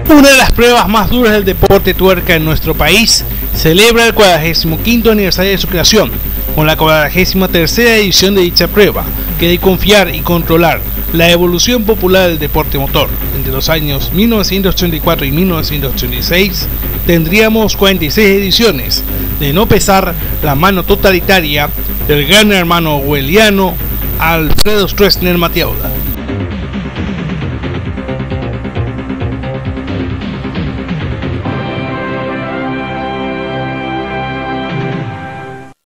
Una de las pruebas más duras del deporte tuerca en nuestro país celebra el 45º aniversario de su creación, con la 43ª edición de dicha prueba, que de confiar y controlar la evolución popular del deporte motor. Entre los años 1984 y 1986 tendríamos 46 ediciones, de no pesar la mano totalitaria del gran hermano orwelliano Alfredo Stroessner Mattieuda.